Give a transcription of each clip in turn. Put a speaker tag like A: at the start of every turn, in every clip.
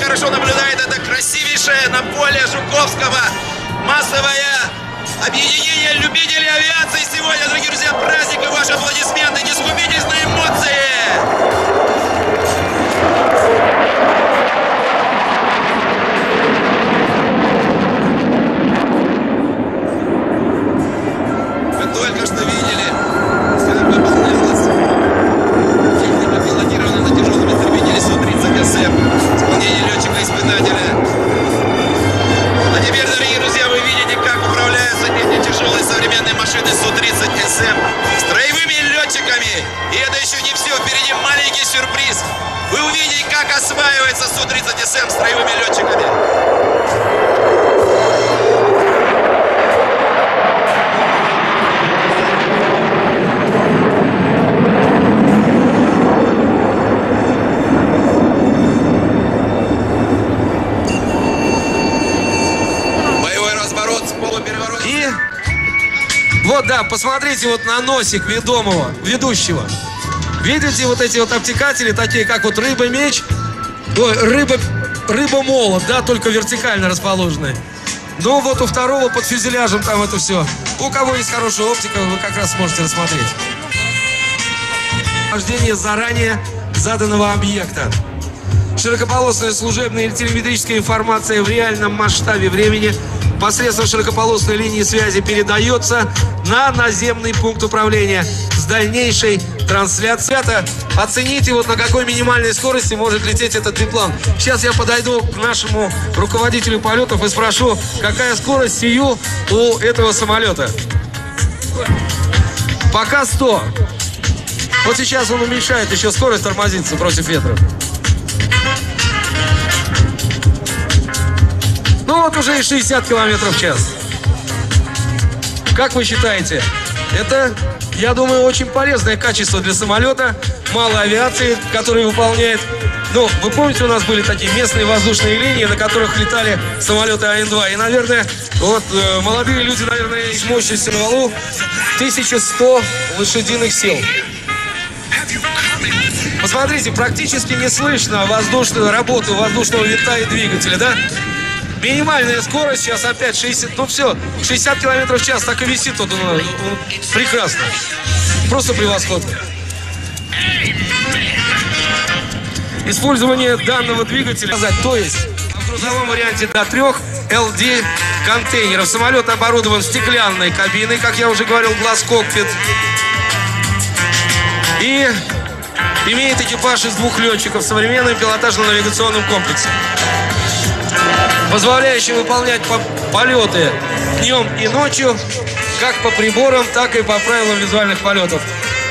A: хорошо наблюдает, это красивейшее на поле Жуковского массовое объединение любителей авиации. Сегодня, дорогие друзья, праздник, и ваши аплодисменты. Не скупитесь на эмоции. Вы только что видели, как выполнялась техника, пилотирована на тяжелом истребителе Су-30СМ. Исполнение летчика-испытателя. А теперь, дорогие друзья, вы видите, как управляются эти тяжелые современные машины Су-30СМ строевыми летчиками. И это еще не все. Впереди маленький сюрприз. Вы увидите, как осваивается Су-30СМ строевыми летчиками.
B: Вот, да, посмотрите вот на носик ведущего. Видите вот эти вот обтекатели, такие как вот рыба-меч, рыба-молот, да, только вертикально расположенные. Ну вот у второго под фюзеляжем там это все. У кого есть хорошая оптика, вы как раз сможете рассмотреть. Рождение заранее заданного объекта. Широкополосная служебная или телеметрическая информация в реальном масштабе времени посредством широкополосной линии связи передается на наземный пункт управления с дальнейшей трансляцией. Оцените, вот на какой минимальной скорости может лететь этот биплан. Сейчас я подойду к нашему руководителю полетов и спрошу, какая скорость сию у этого самолета. Пока 100. Вот сейчас он уменьшает еще скорость, тормозится против ветра. Ну вот уже и 60 километров в час. Как вы считаете, это, я думаю, очень полезное качество для самолета, малой авиации, который выполняет. Ну, вы помните, у нас были такие местные воздушные линии, на которых летали самолеты Ан-2. И, наверное, вот молодые люди, наверное, с мощностью на валу 1100 лошадиных сил. Посмотрите, практически не слышно работу воздушного винта и двигателя, да? Минимальная скорость сейчас опять 60, ну все, 60 километров в час, так и висит тут. Прекрасно. Просто превосходно. Использование данного двигателя, то есть в грузовом варианте до 3 LD контейнеров. Самолет оборудован стеклянной кабиной, как я уже говорил, глаз-кокпит. И имеет экипаж из 2 летчиков с современным пилотажно-навигационным комплексом, позволяющим выполнять полеты днем и ночью, как по приборам, так и по правилам визуальных полетов.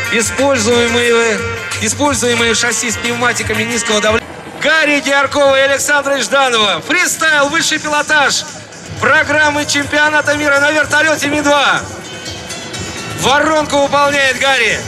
B: Используемые шасси с пневматиками низкого давления. Гарри Георгова и Александра Жданова. Фристайл, высший пилотаж программы чемпионата мира на вертолете Ми-2. Воронку выполняет Гарри.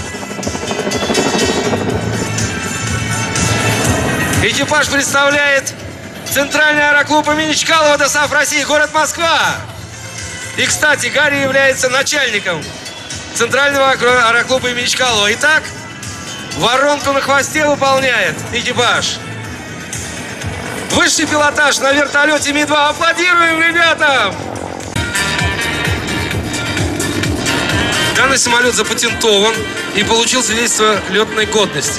B: Экипаж представляет Центральный аэроклуб имени Чкалова, ДОСААФ России, город Москва. И, кстати, Гарри является начальником Центрального аэроклуба имени Чкалова. Итак, воронку на хвосте выполняет экипаж. Высший пилотаж на вертолете Ми-2. Аплодируем ребятам! Данный самолет запатентован и получил свидетельство летной годности.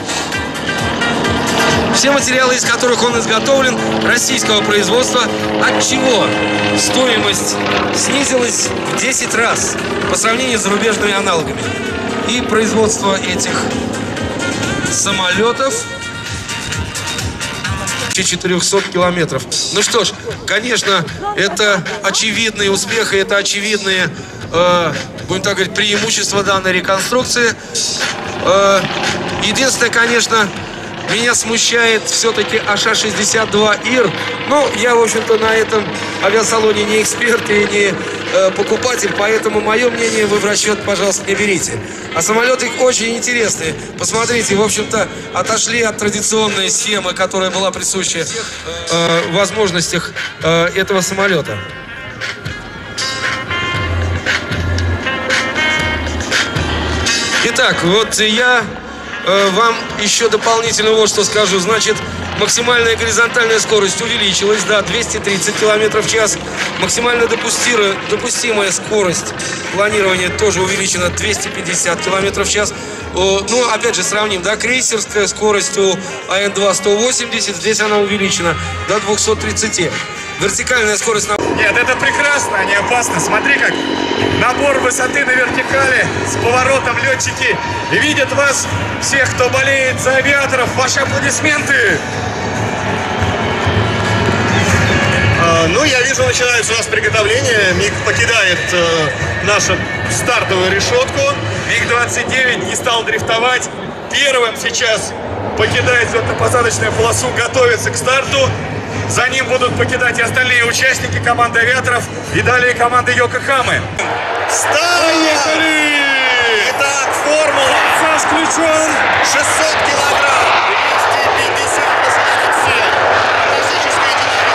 B: Все материалы, из которых он изготовлен, российского производства, от чего стоимость снизилась в 10 раз по сравнению с зарубежными аналогами. И производство этих самолетов 400 километров. Ну что ж, конечно, это очевидный успех, и это очевидные, будем так говорить, преимущества данной реконструкции. Единственное, конечно, меня смущает все-таки АШ-62ИР. Ну, я, в общем-то, на этом авиасалоне не эксперт и не покупатель, поэтому мое мнение вы в расчет, пожалуйста, не берите. А самолеты очень интересные. Посмотрите, в общем-то, отошли от традиционной схемы, которая была присуща возможностях этого самолета. Итак, вот я вам еще дополнительно вот что скажу. Значит, Максимальная горизонтальная скорость увеличилась до 230 км в час. Максимально допустимая скорость планирования тоже увеличена 250 км в час. Ну, опять же, сравним, да, крейсерская скорость у АН-2 180, здесь она увеличена до 230. Вертикальная скорость на...
C: Нет, это прекрасно, они опасны. Смотри, как набор высоты на вертикали, с поворотом летчики видят вас, всех, кто болеет за авиаторов. Ваши аплодисменты!
D: Ну, я вижу, начинается у нас приготовление. МиГ покидает нашу стартовую решетку.
C: МиГ-29 не стал дрифтовать. Первым сейчас покидает взлетно-посадочную полосу, готовится к старту. За ним будут покидать и остальные участники команды авиаторов и далее команды Йокохамы.
D: Старт!
C: Поехали!
D: Итак, формула.
C: Саш включен.
D: 600 килограмм. 250 высадительных сил. Классическая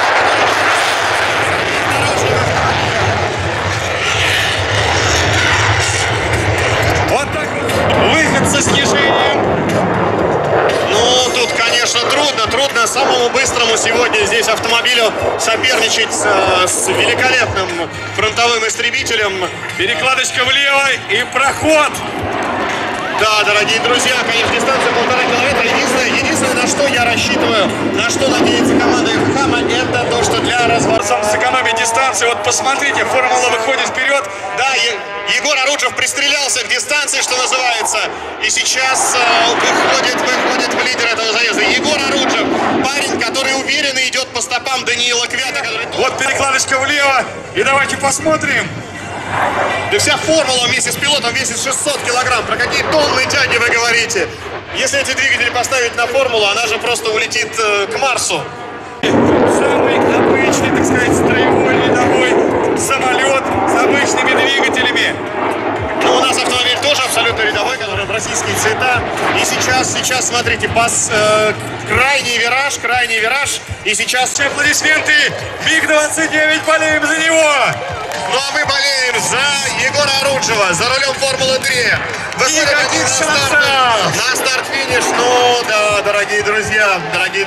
D: динамика.
C: Вот так вот. Выход со снижением.
D: Ну, тут, конечно, трудно самому быстрому сегодня здесь автомобилю соперничать с великолепным фронтовым истребителем.
C: Перекладочка влево и проход.
D: Да, дорогие друзья, конечно, дистанция 1,5 километра. Единственное, на что я рассчитываю, на что надеется команда Йокохама, это то, что для разворота...
C: Сэкономить дистанцию. Вот посмотрите, формула выходит вперед.
D: Да, Егор Оруджев пристрелялся к дистанции, что называется. И сейчас выходит в лидер этого заезда. Егор Оруджев, парень, который уверенно идет по стопам Даниила Квята. Который...
C: Вот перекладочка влево. И давайте посмотрим.
D: Да вся формула вместе с пилотом весит 600 килограмм. Про какие тонны тяги вы говорите? Если эти двигатели поставить на формулу, она же просто улетит к Марсу.
C: Самый обычный, так сказать, строевой рядовой самолет с обычными двигателями.
D: Ну, у нас автомобиль тоже абсолютно рядовой, который в российские цвета. И сейчас, смотрите, крайний вираж. И сейчас...
C: Аплодисменты. МиГ-29, болеем за него.
D: Ну, а мы болеем за Егора Оруджева, за рулем Формулы-3.
C: Никаких шансов.
D: На старт-финиш. Ну, да, дорогие друзья.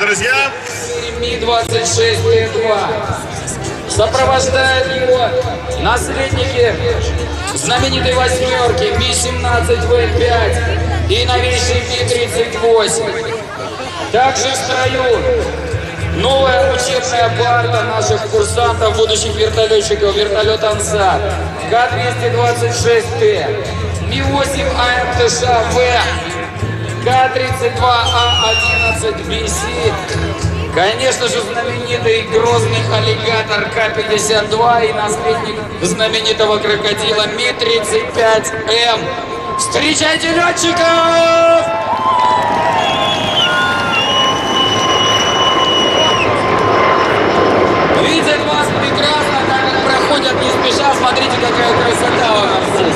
E: Ми-26 Т-2. Сопровождают его наследники знаменитой восьмерки Ми-17 В-5 и новейший Ми-38. Также в строю новая учебная парта наших курсантов, будущих вертолетчиков, вертолет «Ансат», К-226Т, Ми-8 АМТШ-В, К-32А11БС, конечно же, знаменитый грозный аллигатор К-52 и наследник знаменитого крокодила Ми-35М. Встречайте летчиков! Видят вас прекрасно, так как проходят не спеша. Смотрите, какая красота у нас здесь.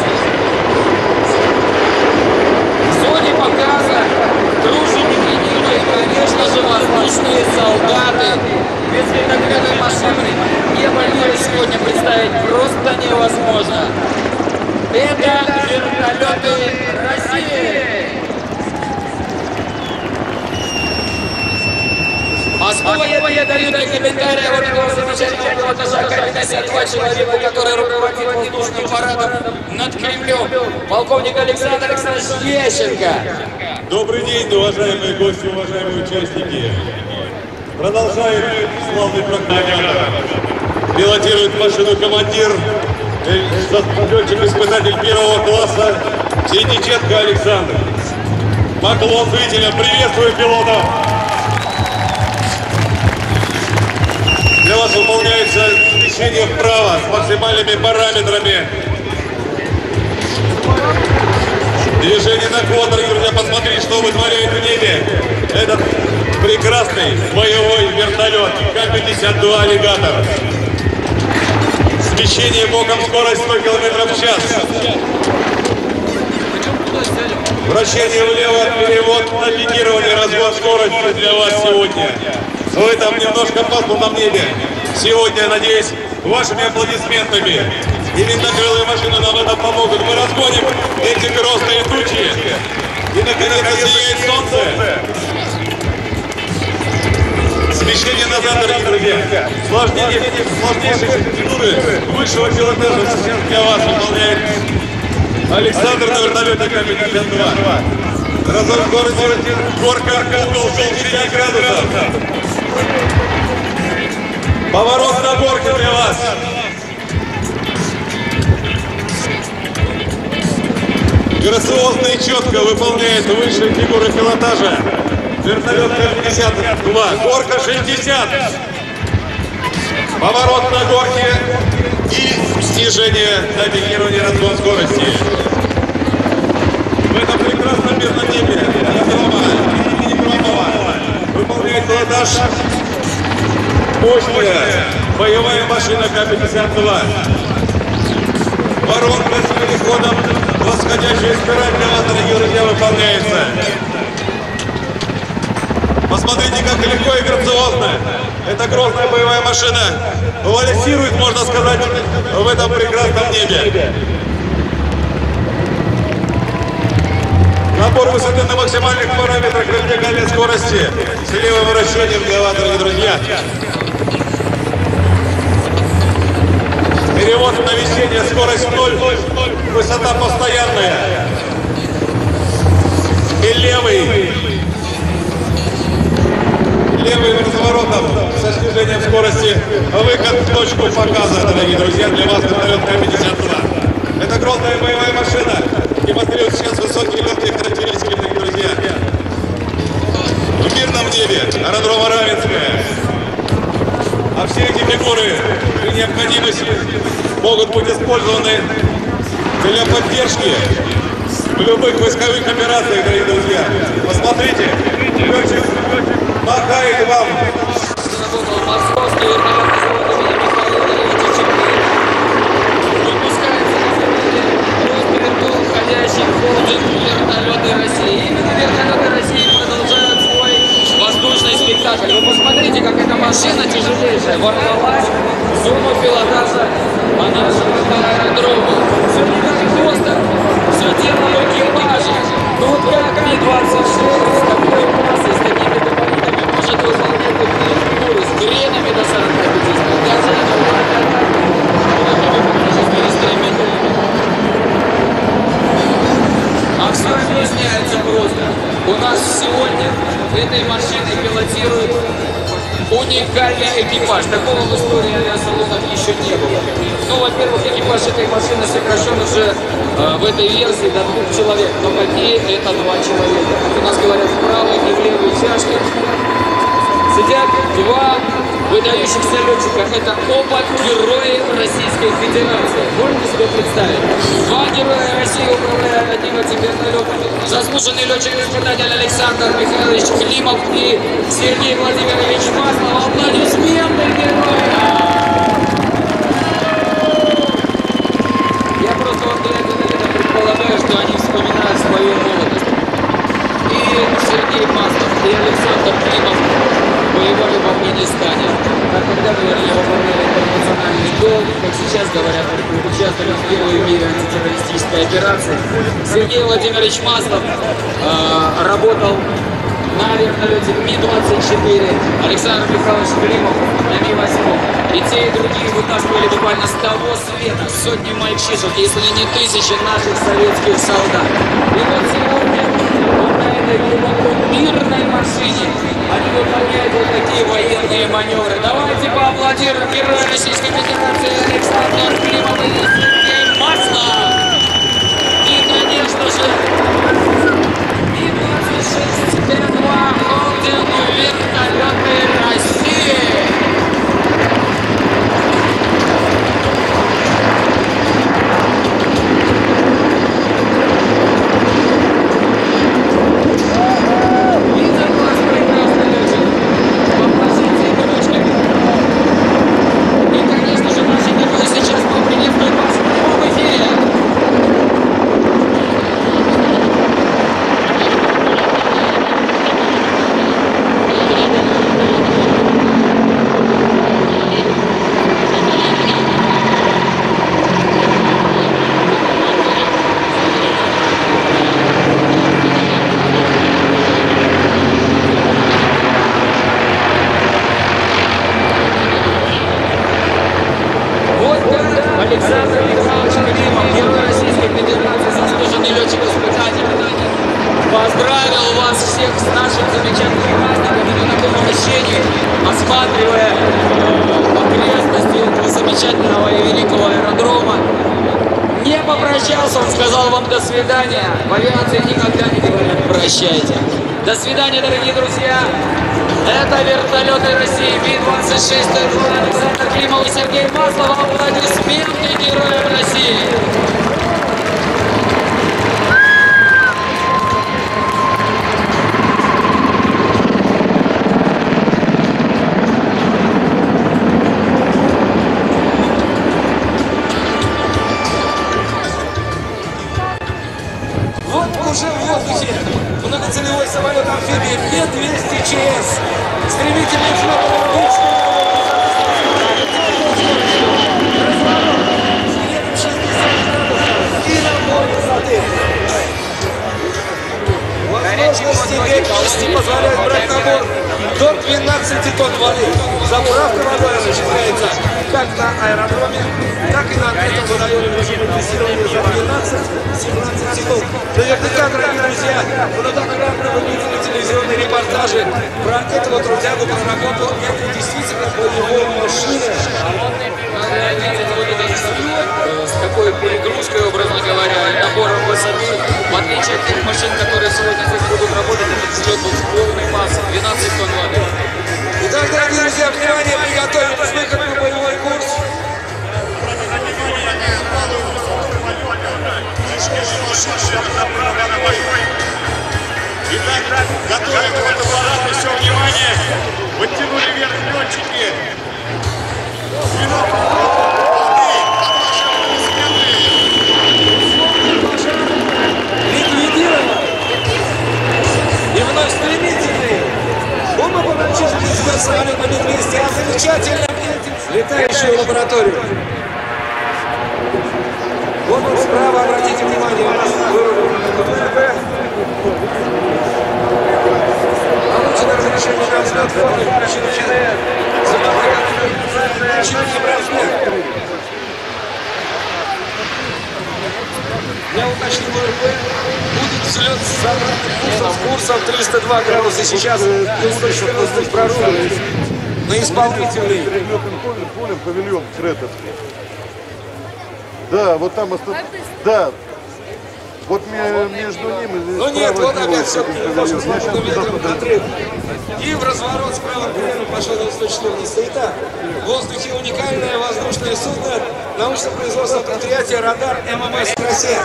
E: В зоне показа труженики неба и, конечно же, воздушные солдаты. Без вертолетной машины небо мира сегодня представить просто невозможно. Это вертолеты России. А слово я даю для комментария вот этого замечательного пилотажа К-52, человеку, который руководит воздушным парадом над Кремлем, полковник Александр Александрович Лещенко.
F: Добрый день, уважаемые гости, уважаемые участники. Продолжает славный прокат. Пилотирует машину командир, летчик-испытатель первого класса Синиченко Александр. Поклон зрителям, приветствую пилотов. Для вас выполняется смещение вправо с максимальными параметрами. Движение на квадро, друзья, посмотрите, что вытворяет в небе этот прекрасный боевой вертолет К-52 «Аллигатор». Смещение боком, скорость 100 км в час. Вращение влево, перевод на пикирование, развод скорости для вас сегодня. Вы там немножко пасмурно на небе. Сегодня, надеюсь, вашими аплодисментами и винтокрылые машины нам это помогут. Мы разгоним эти грозные тучи. И наконец-то сияет солнце. Смещение назад, дорогие друзья. Сложнейшие процедуры высшего пилотажа сейчас для вас выполняет Александр на вертолете К-52. Разгон скорости, горка, угол 7 градусов. Поворот на горке для вас. Грациозно и четко выполняет высшие фигуры пилотажа вертолет К-52. Горка 60. Поворот на горке и снижение на пикирование разгон скорости. В этом прекрасном мирном небе выполняет пилотаж мощная боевая машина К-52. Воронка с переходом восходящая спираль для вас, дорогие друзья, выполняется. Посмотрите, как легко и грациозно эта грозная боевая машина вальсирует, можно сказать, в этом прекрасном небе. Набор высоты на максимальных параметрах вертикальной скорости с левым вращением для вас, дорогие друзья. Перевод в наведение, скорость 0, высота постоянная. И левый разворотом со снижением скорости выход в точку показа, дорогие друзья, для вас вертолет К-52. Это грозная боевая машина. Демонстрирует сейчас высокие легкие характеристики, дорогие друзья. В мирном небе аэродрома Раменская. А все эти фигуры при необходимости могут быть использованы для поддержки в любых войсковых операциях, дорогие друзья. Посмотрите, летчик махает вам.
E: Заработал московский вертолетный завод имени Михаила Ильича. Выпускается на заводе Росбиртул, входящий в холдинг «Вертолеты России». Именно «Вертолеты России» продолжают свой воздушный спектакль. Вы посмотрите, как эта машина тяжелейшая ворвалась в зону пилотажа по нашему аэродрому. Все не так просто, все дело в экипаже. Ну вот как Ми-26 с такой массой, с такими габаритами может выполнять такие фигуры с кренами до 45, даже это истребителями. А все объясняется просто. У нас сегодня этой машиной пилотирует уникальный экипаж. Такого в истории авиасалонов еще не было. Ну, во-первых, экипаж этой машины сокращен уже в этой версии до 2 человек. Но какие это 2 человека? У нас говорят, в правой и в левой чашке сидят 2 выдающихся летчика. Это оба герои Российской Федерации. Можете себе представить? 2 героя России управляют одним этим вертолетом. Заслуженный летчик-испытатель Александр Михайлович Климов и Сергей Владимирович Маслов. Аплодисменты героя! Я просто вот глядя на это предполагаю, что они вспоминают свою молодость. И Сергей Маслов, и Александр Климов воевали в Афганистане. Как тогда, наверное, выполняли интернациональный долг, как сейчас говорят, участвовали в первой в мире антитеррористической операции. Сергей Владимирович Маслов работал на вертолете Ми-24, Александр Михайлович Климов на Ми-8. И те, и другие вытаскивали буквально с того света сотни мальчишек, если не тысячи наших советских солдат. И вот сегодня вот на этой глубоко мирной машине они выполняют вот такие военные маневры. Давайте поаплодируем героя Российской Федерации Александр Климов и Сергей Маслов. И, конечно же, Ми-26 Т-2 холдинг «Вертолеты России». осматривая окрестности этого замечательного и великого аэродрома. Не попрощался, он сказал вам до свидания. В авиации никогда не говорят «прощайте». До свидания, дорогие друзья. Это вертолеты России Би-26 Александр Климов и Сергей Маслов. Аплодисменты героям России.
B: Уже в воздухе многоцелевой самолет амфибии П-200 ЧС. Стремительный взлет и набор высоты. Возможности Г-200 позволяют брать набор до 12 тонн воды. Заправка водой осуществляется как на аэродроме, так и на открытом водоеме в режиме тестирования за 12-17 секунд. Наверняка, дорогие друзья, вы многократно видели телевизионные репортажи про этого трудягу, про работу. Это действительно боевая машина.
E: С какой перегрузкой, образно говоря, и набором высоты. В отличие от тех машин, которые сегодня здесь будут работать, этот взлет был с полной массой, 12 тонн воды.
B: Итак, дорогие друзья, внимание, приготовились выход на боевой курс.
C: Итак, готовим фотоаппарат, и все, внимание, подтянули вверх летчики.
B: Ликвидирован и вновь стремительный. Умопомрачительный самолет на Ми-200, а замечательно летающую лабораторию. Вот он справа, обратите внимание, у нас получено разрешение на взлет, фото, включено я уточнил ВРП, будет взлет с курсом 302 градуса. Сейчас воздух прорубленный на исполнителей.
G: Полем павильон Кретовский. Да, вот там да. Вот между ними.
B: Ну нет, вот опять все-таки отрыв. И в разворот справа примерно пошел на 114. Итак, в воздухе уникальное воздушное судно научно-производственного предприятия «Радар» ММС «Россия».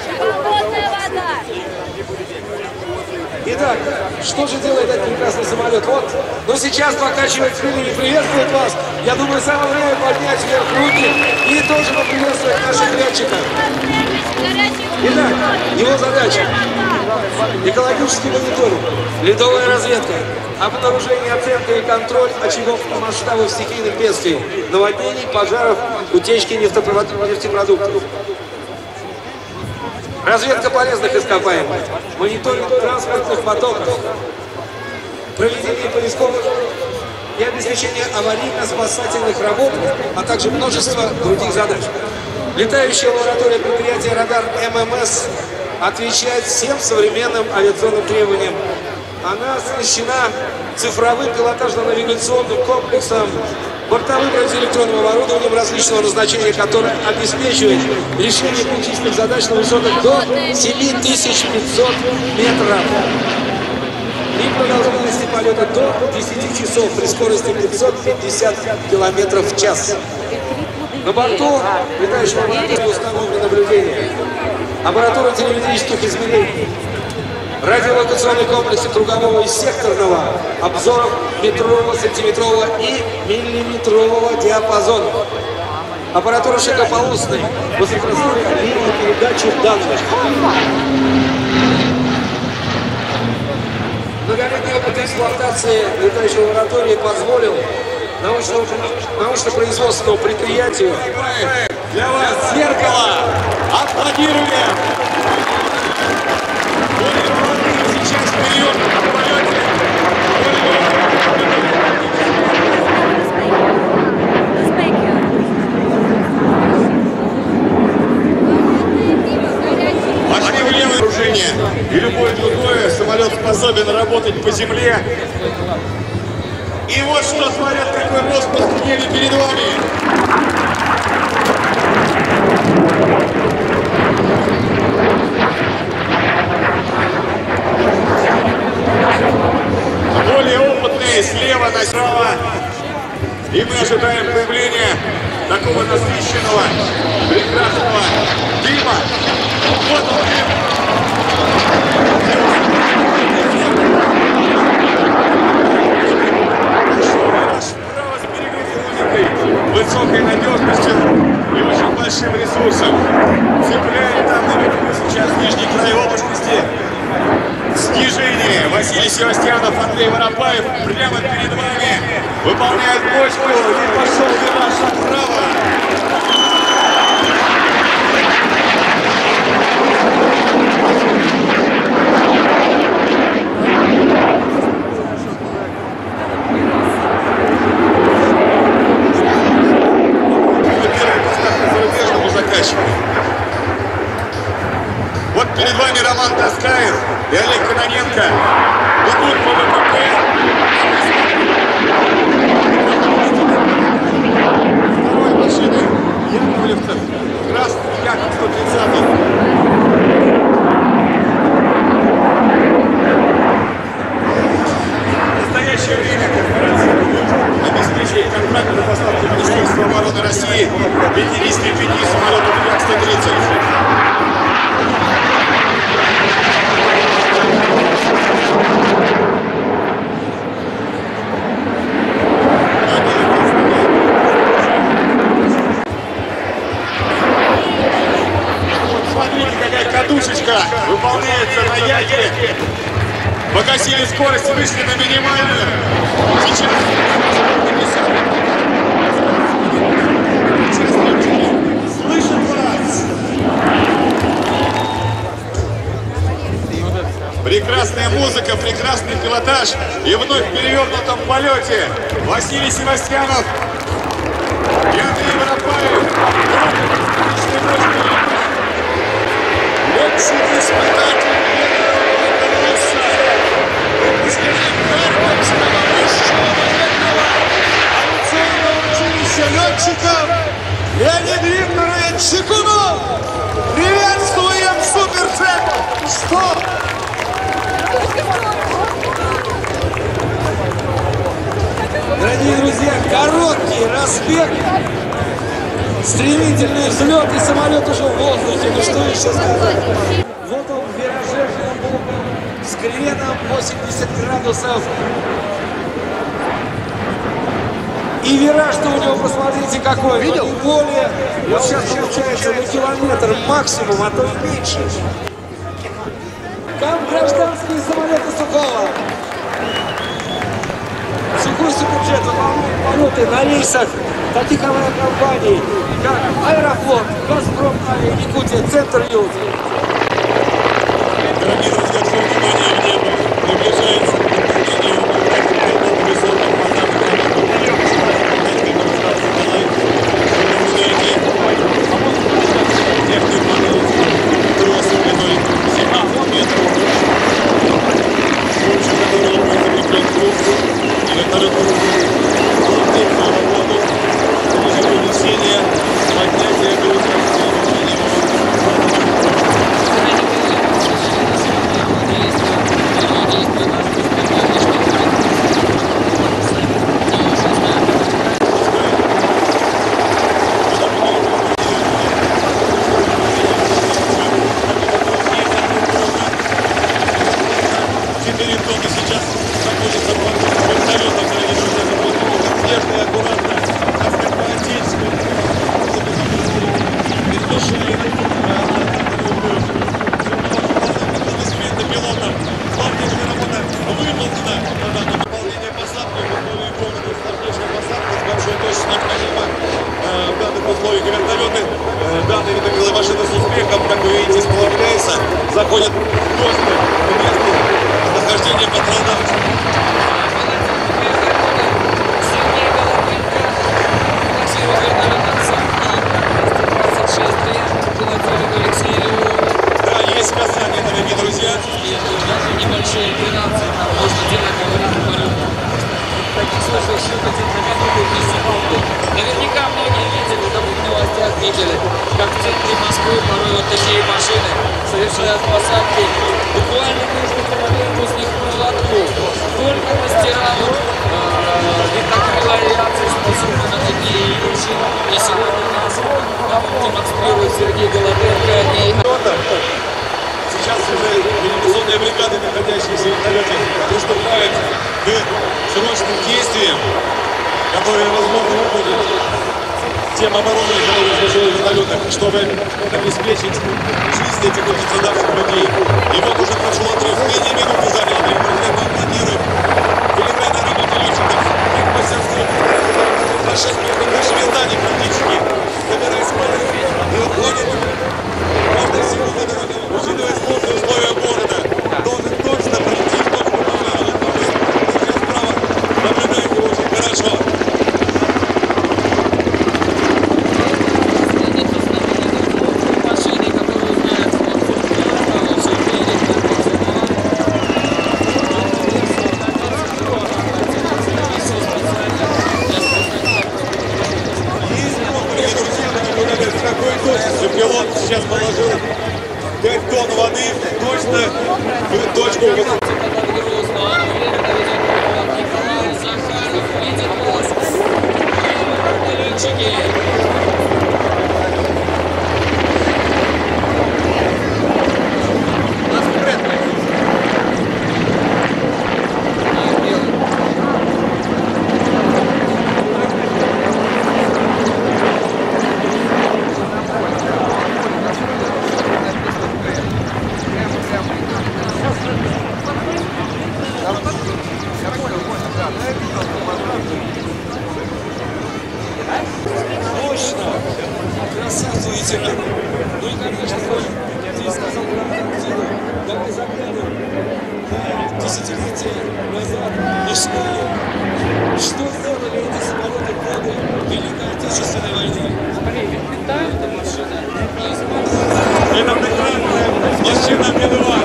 B: Итак, что же делает этот прекрасный самолет? Вот, но сейчас покачивает крыльями, приветствует вас. Я думаю, самое время поднять вверх руки и тоже поприветствовать наших летчиков. Итак, его задача – экологический мониторинг, ледовая разведка, обнаружение, оценка и контроль очагов масштабов стихийных бедствий, наводнений, пожаров, утечки нефтепродуктов. Разведка полезных ископаемых, мониторинг транспортных потоков, проведение поисковых и обеспечение аварийно-спасательных работ, а также множество других задач. Летающая лаборатория предприятия «Радар» ММС отвечает всем современным авиационным требованиям. Она оснащена цифровым пилотажно-навигационным комплексом, бортовым радиоэлектронным оборудованием различного назначения, которое обеспечивает решение критических задач на высотах до 7500 метров и продолжительности полета до 10 часов при скорости 550 километров в час. На борту летающего аппарата установлено наблюдение, аппаратура телеметрических измерений, радиолокационный комплекс кругового и секторного, обзоров метрового, сантиметрового и миллиметрового диапазона, аппаратура широкополосной высокоскоростной линии передачи данных. Многолетний опыт эксплуатации летающей лаборатории позволил научно-производственному предприятию
C: Для вас зеркало. Аплодируем. Сейчас прием на полете. Левое вооружение и любое другое самолет способен работать по земле. И вот что творят, какой роспуск в небе перед вами. Более опытные слева направо. И мы ожидаем появления такого насыщенного, прекрасного дыма. Вот он. Справа с перегрузкой, высокой надежностью и очень большим ресурсом. Цепляет там наверху сейчас нижний край облачности. Снижение. Василий Севастьянов, Андрей Воропаев прямо перед вами выполняет бочку и пошел вираж направо. Первый поставка зарубежному заказчику. Вот перед вами Роман Таскаев и Олег Кононенко бегут по ВКП. Второй машины Яковлевцев, красный Яков 130. В настоящее время корпорация обеспечивает контракт на поставку Министерства обороны России 55 самолетов Як-130. Смотрите, какая катушечка выполняется на Яке. Погасили скорость, вышли на минимальную. Сейчас слышат вас. Прекрасная музыка, прекрасный пилотаж. И вновь в перевернутом полете Василий Севастьянов и Андрей Воропаев. Летчик-испытатель летчиков Леонид Викторович Чекунов. Приветствуем Суперджет. Что?
B: Дорогие друзья, короткий разбег, стремительный взлет, и самолет уже в воздухе. Ну что еще сказать? Вот он в вираже с креном 80 градусов. И вираж-то у него, посмотрите, какой. Видел? Не более. Вот сейчас получается на километр максимум, а то и меньше. Там гражданские самолеты Сухого. Сухой Суперджет выполняет полеты на рейсах таких авиакомпаний, как Аэрофлот, Газпром, Якутия, Центр Юг.
C: Дорогие друзья, все внимание в небо. Приближается данные видокрылые машины с успехом, как вы видите, сплавляются, заходят в место нахождения патронов. Да, есть касание, дорогие друзья.
E: Даже небольшие 12 можно делать, говорить, в таких случаях на которую не секунду. Наверняка многие видели, да вы в новостях видели, как в центре Москвы порой вот такие машины совершают посадки буквально между половинку с них проводку. Только мастера винтокрылой авиации способны на такие вещи. И сегодня нас демонстрирует Сергей Голоденко и...
F: Сейчас уже реанимационные бригады, находящиеся в вертолете, приступают к срочным действиям, которые, возможно, будут тем оборудованием, которое служило в вертолетах, чтобы обеспечить жизнь этих пострадавших людей. И вот уже прошел отрыв, 2 минуты занял, и президент аплодирует великолепной работе летчиков, их мастерству. На 6 минут выше Вилтани практически, добираясь падать, и уходит. Каждая секунда дороги, учитывая сложные условия города, должен точно прийти в точку Бога. Сейчас справа наблюдаете очень хорошо. Пилот сейчас положил 5 тонн воды точно в точку.
B: Мощно! Красавцы ветераны! Ну и, конечно, ты сказал, как мы заглядывали десятилетия назад в историю, что сделали эти самолеты в годы Великой Отечественной войны. Эта машина
F: Это прекрасная машина Ми-2.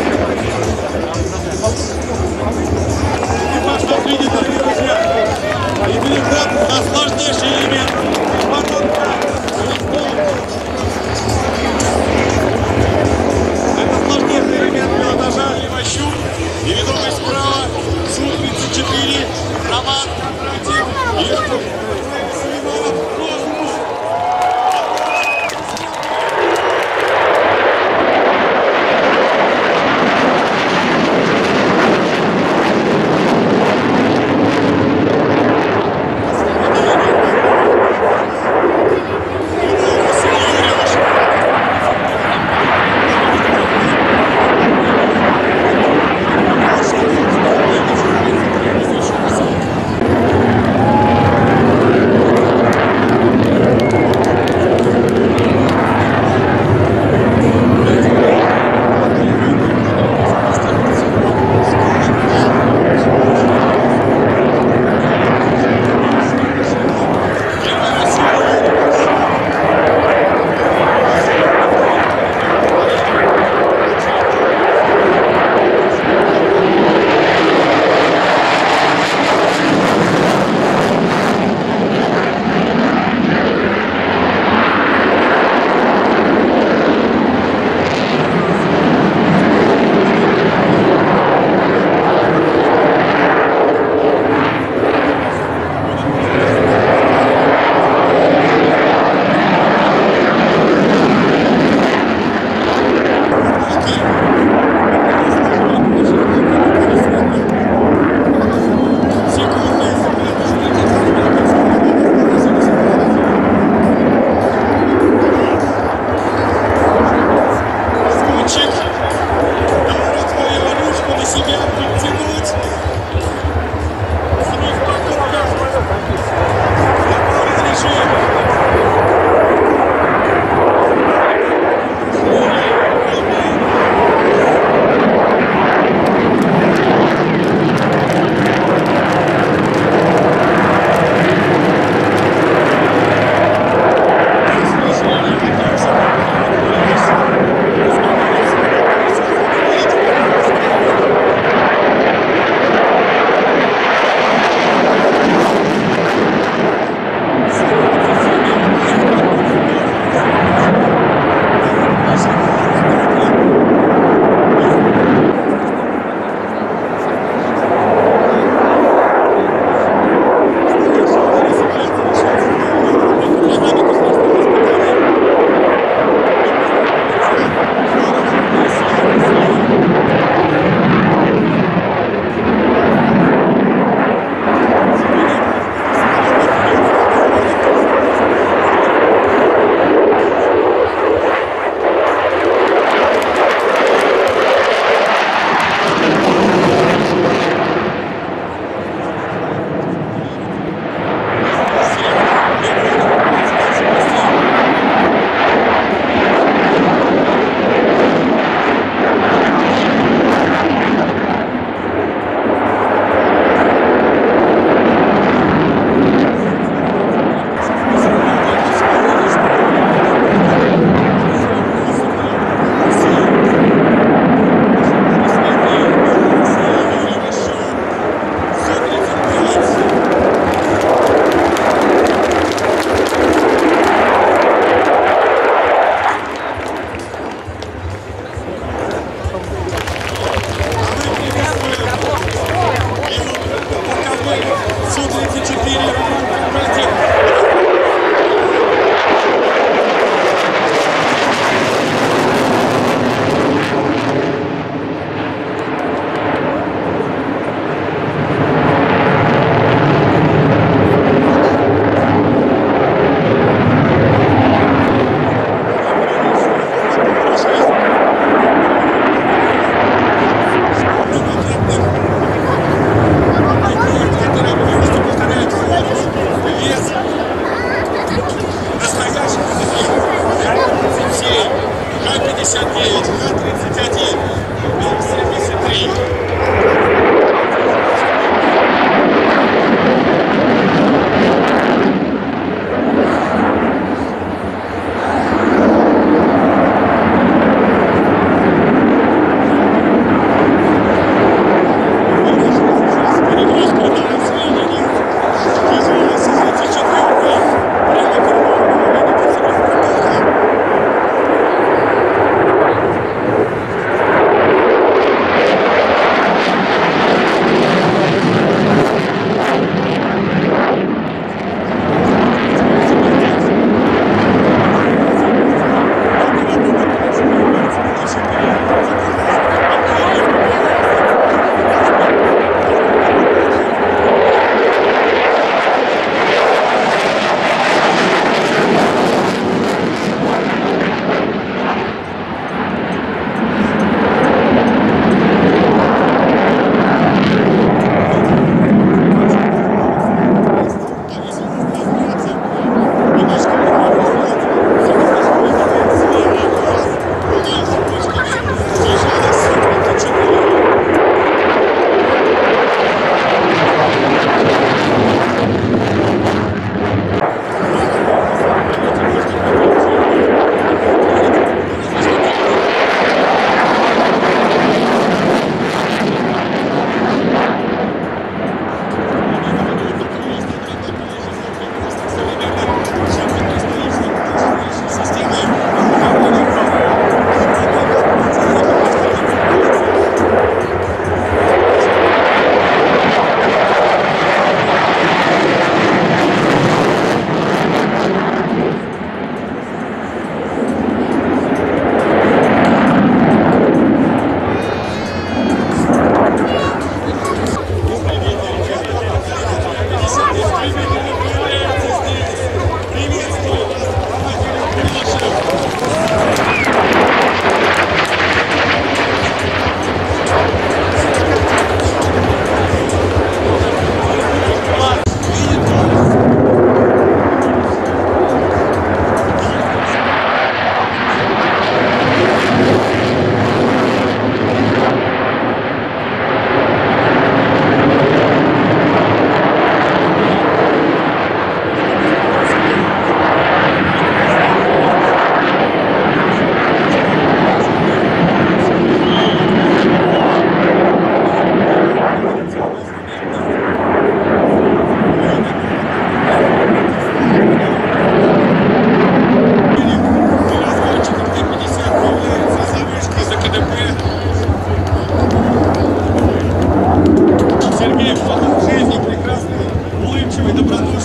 F: Экипаж нас видит, дорогие друзья. И переход на сложнейший элемент. Это сложнейший элемент пилотажа, либо щуп. И ведомый справа Су-34, Роман Кондратьев и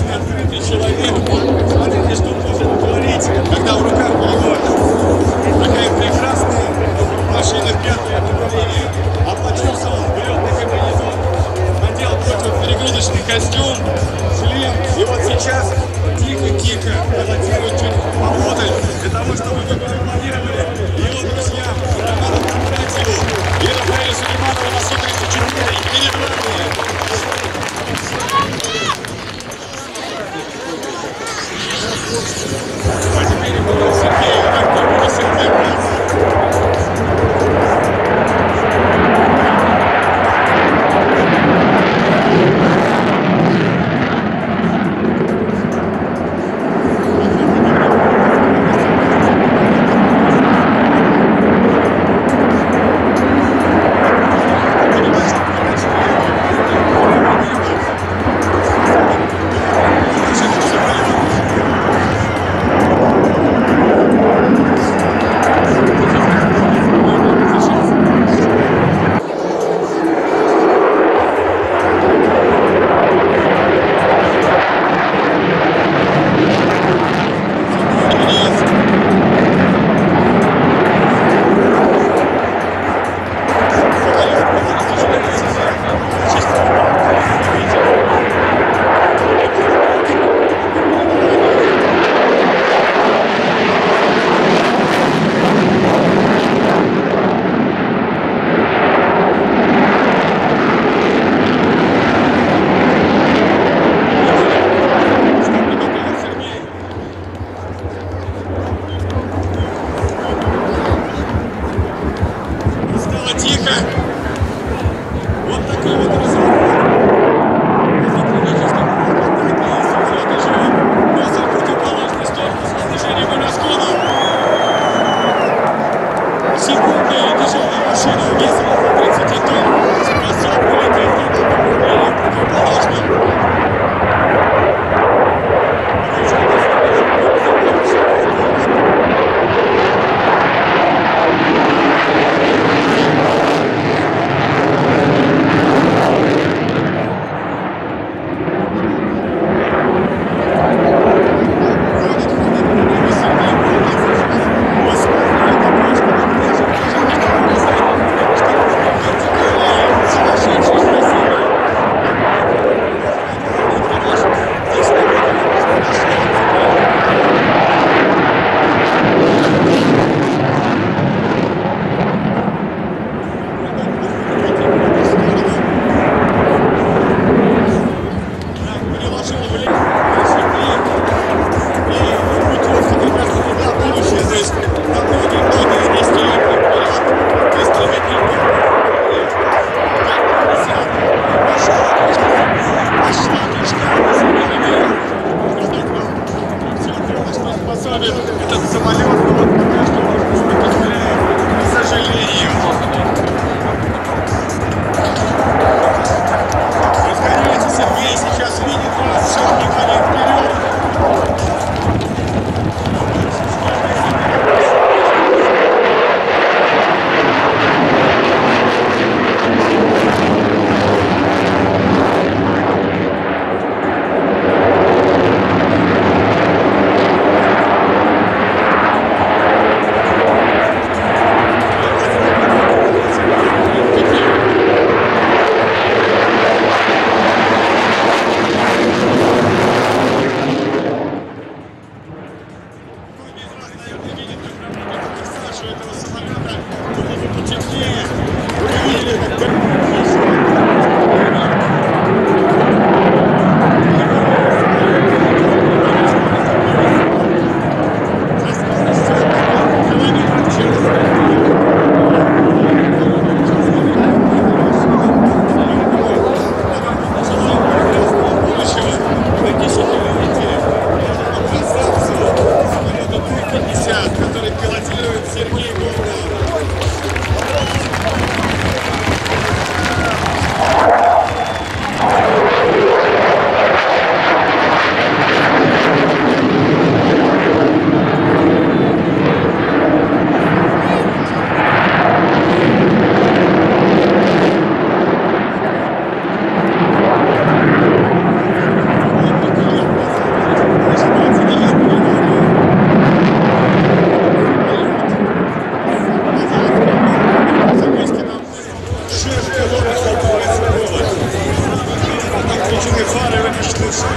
C: Обычно открытый человек. Смотрите, что может творить, когда в руках у него такая прекрасная машина пятого поколения. Облачился он в летный комбинезон, надел противоперегрузочный костюм, шлем. И вот сейчас тихо-тихо пилотирует чуть поодаль, для того, чтобы вы поаплодировали его друзьям, Роману Кондратьеву и Рафаэлю Сулейманову на Су-34 и перед вами. А теперь будет Сергей, Артем и Сергей Пальцев.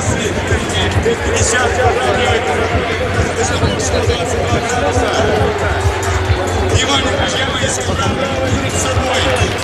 C: Внимание, друзья мои, перед собой.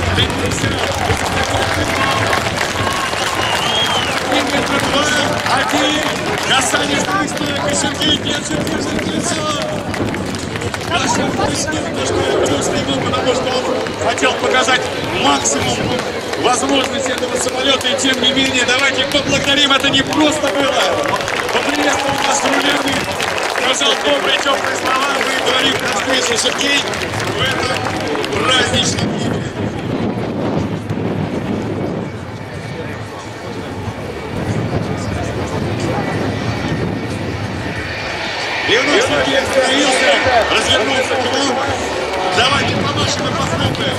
C: Один. Касание стойка. Сергей держит. Наша просто ему, потому что он хотел показать максимум возможностей этого самолета. И тем не менее, давайте поблагодарим. Это не просто было. Поприветствуем вас, Руляны. Сказал добрые, теплые слова. Мы говорим про встречу, Сергей, в этом праздничном дне. И вновь Сергей остановился, развернулся к вам. Давайте помашем и похлопаем.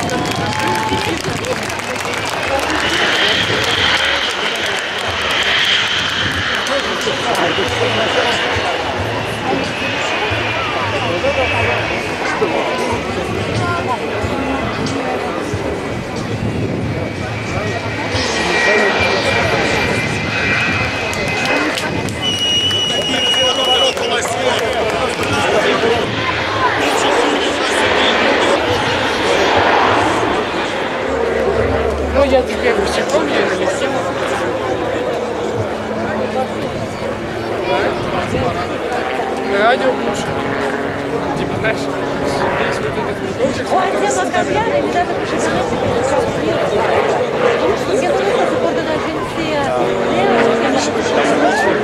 H: Ну, я теперь босиком еду, летел. Радио слушаю. Типа, знаешь, есть вот этот прикольчик.
I: Ой, где Макарьяна, не надо пишать. Я думаю, что гордая агенция.